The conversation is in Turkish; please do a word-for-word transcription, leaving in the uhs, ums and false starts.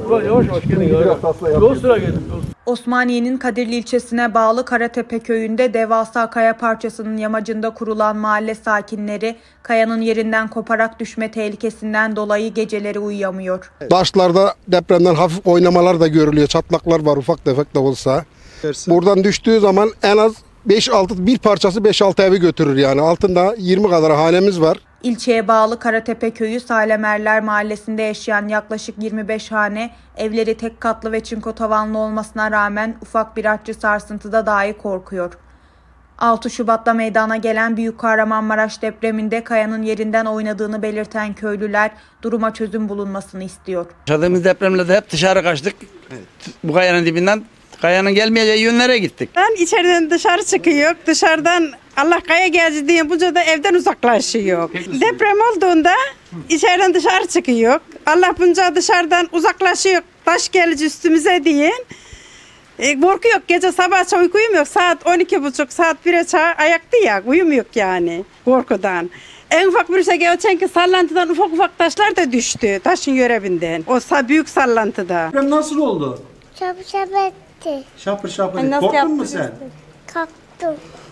Yavaş yavaş gelin. Yol sıra gelin. Osmaniye'nin Kadirli ilçesine bağlı Karatepe köyünde devasa kaya parçasının yamacında kurulan mahalle sakinleri kayanın yerinden koparak düşme tehlikesinden dolayı geceleri uyuyamıyor. Taşlarda depremden hafif oynamalar da görülüyor. Çatlaklar var ufak tefek de olsa. Buradan düştüğü zaman en az beş altı bir parçası beş altı evi götürür yani. Altında yirmi kadar hanemiz var. İlçeye bağlı Karatepe köyü Salemerler mahallesinde yaşayan yaklaşık yirmi beş hane, evleri tek katlı ve çinko tavanlı olmasına rağmen ufak bir artçı sarsıntıda dahi korkuyor. altı Şubat'ta meydana gelen Büyükkahramanmaraş depreminde kayanın yerinden oynadığını belirten köylüler duruma çözüm bulunmasını istiyor. Yaşadığımız depremle de hep dışarı kaçtık. Evet. Bu kayanın dibinden kayanın gelmeyeceği yönlere gittik. Ben içeriden dışarı çıkıyor, dışarıdan Allah kaya geldi diye bunca da evden uzaklaşıyor. Deprem olduğunda içeriden dışarı çıkıyor. Allah bunca dışarıdan uzaklaşıyor. Taş gelince üstümüze diye. E, korkuyor. Gece sabah uyku uyumuyor. Saat on iki buçuk, saat bire çağ ayakta ya. Uyumuyor yani korkudan. En ufak bir şey geçen ki sallantıdan ufak ufak taşlar da düştü. Taşın görevinden. O büyük sallantıda. Deprem nasıl oldu? Şapır şapır etti. Şapır şapır. Nasıl Korktun mu yaptınız? sen? Kalktım.